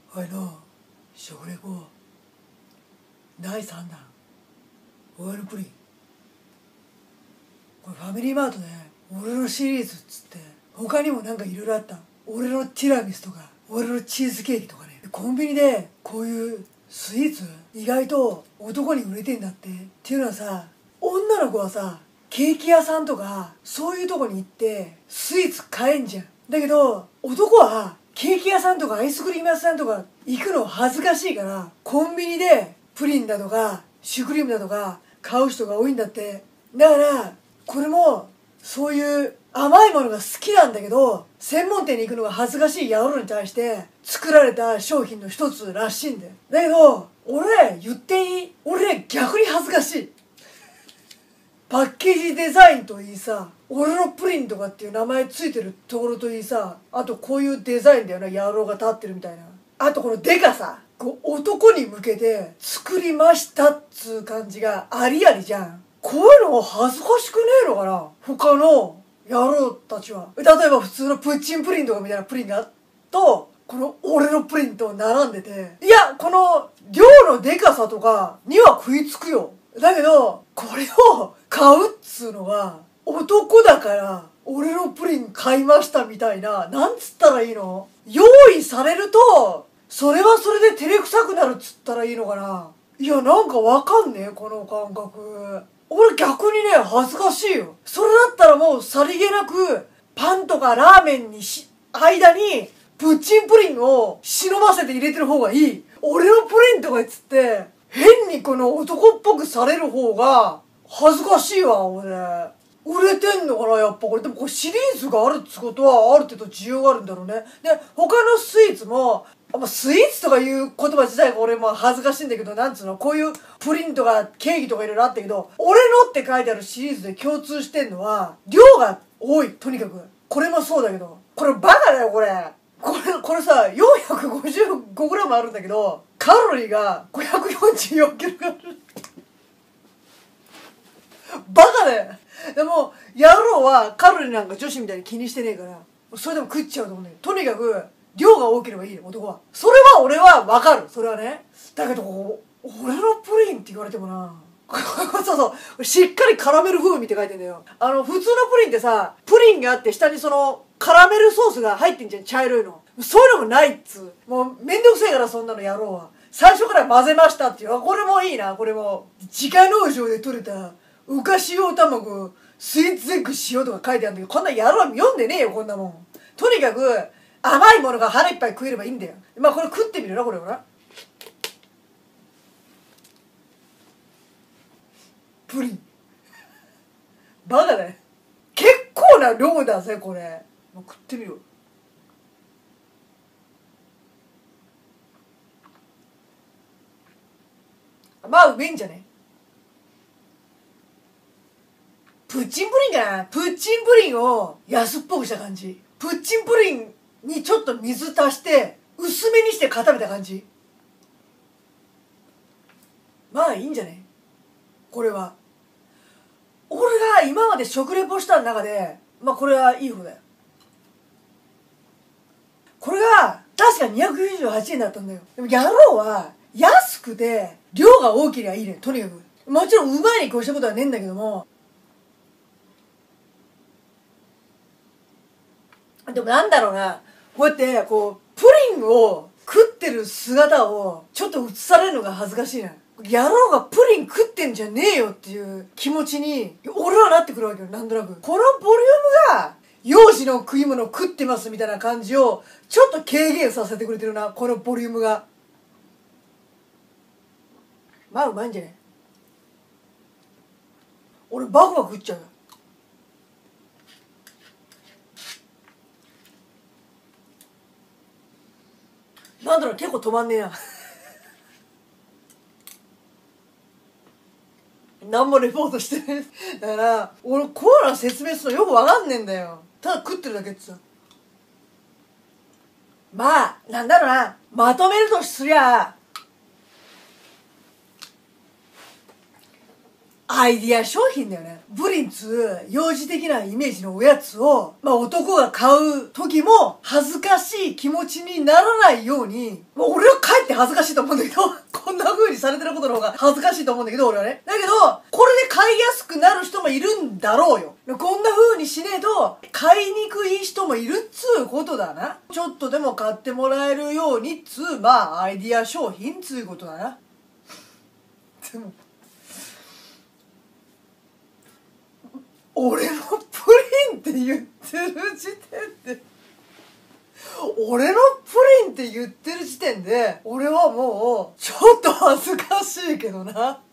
おいの食レポ第3弾オイルプリン。これファミリーマートで俺のシリーズっつって他にもなんかいろいろあった。俺のティラミスとか俺のチーズケーキとかね。コンビニでこういうスイーツ意外と男に売れてんだっていうのはさ、女の子はさケーキ屋さんとかそういうとこに行ってスイーツ買えんじゃん。だけど男はケーキ屋さんとかアイスクリーム屋さんとか行くの恥ずかしいからコンビニでプリンだとかシュークリームだとか買う人が多いんだって。だからこれもそういう甘いものが好きなんだけど専門店に行くのが恥ずかしい野郎に対して作られた商品の一つらしいんだよ。だけど俺言っていい？俺逆に恥ずかしい。パッケージデザインといいさ、俺のプリンとかっていう名前ついてるところといいさ、あとこういうデザインだよな、野郎が立ってるみたいな。あとこのデカさ、こう男に向けて作りましたっつう感じがありありじゃん。こういうの恥ずかしくねえのかな、他の野郎たちは。例えば普通のプッチンプリンとかみたいなプリンがとこの俺のプリンと並んでて、いやこの量のデカさとかには食いつくよ。だけどこれを買うっつうのは男だから俺のプリン買いましたみたいな、なんつったらいいの、用意されるとそれはそれで照れくさくなるっつったらいいのかな。いやなんかわかんねえこの感覚。俺逆にね恥ずかしいよ。それだったらもうさりげなくパンとかラーメンに間にプッチンプリンを忍ばせて入れてる方がいい。俺のプリンとかっつって変にこの男っぽくされる方が恥ずかしいわ。俺売れてんのかなやっぱこれ。でもこれシリーズがあるってことはある程度需要があるんだろうね。で他のスイーツもスイーツとかいう言葉自体が俺も恥ずかしいんだけど、なんつうの、こういうプリンとかケーキとかいろいろあったけど、俺のって書いてあるシリーズで共通してんのは量が多い。とにかくこれもそうだけど、これバカだよこれさ 455g あるんだけどカロリーが544キロあるバカだよ。でも野郎はカロリーなんか女子みたいに気にしてねえからそれでも食っちゃうと思うんだよ。とにかく量が多ければいいよ男は。それは俺は分かる。それはね。だけど俺のプリンって言われてもなそうそうしっかりカラメル風味って書いてんだよ。普通のプリンってさ、プリンがあって下にそのカラメルソースが入ってんじゃん、茶色いの。そういうのもないっつう。もうめんどくせえからそんなの野郎は。最初から混ぜましたっていう。これもいいな。これも自家農場で採れた浮かし用卵スイーツゼッグ塩とか書いてあるんだけど、こんな野郎読んでねえよこんなもん。とにかく甘いものが腹いっぱい食えればいいんだよ。まあこれ食ってみるなこれはな。プリンバカだよ。結構な量だぜこれ。もう食ってみろ。まあうめえんじゃね。プッチンプリンかな。プッチンプリンを安っぽくした感じ。プッチンプリンにちょっと水足して薄めにして固めた感じ。まあいいんじゃねこれは。俺が今まで食レポした中でまあこれはいい方だよ。これが確か298円だったんだよ。でも野郎は安くて量が多ければいいね。とにかくもちろんうまいに越したことはねえんだけども、でもなんだろうな、こうやってこうプリンを食ってる姿をちょっと映されるのが恥ずかしいな。野郎がプリン食ってんじゃねえよっていう気持ちに俺はなってくるわけよ。なんとなくこのボリュームが幼児の食い物食ってますみたいな感じをちょっと軽減させてくれてるな、このボリュームが。まあうまいんじゃね。俺バクバク食っちゃうよ。なんだろう、結構止まんねえな何もレポートしてないだから俺コーラの説明するのよくわかんねえんだよ。ただ食ってるだけってさ。まあなんだろうな、まとめるとすりゃアイディア商品だよね。プリンつう幼児的なイメージのおやつを、男が買う時も恥ずかしい気持ちにならないように、俺はかえって恥ずかしいと思うんだけど、こんな風にされてることの方が恥ずかしいと思うんだけど、俺はね。だけど、これで買いやすくなる人もいるんだろうよ。こんな風にしねえと、買いにくい人もいるっつうことだな。ちょっとでも買ってもらえるようにっつう、アイディア商品っつうことだな。でも、俺のプリンって言ってる時点で、俺のプリンって言ってる時点で、俺はもう、ちょっと恥ずかしいけどな。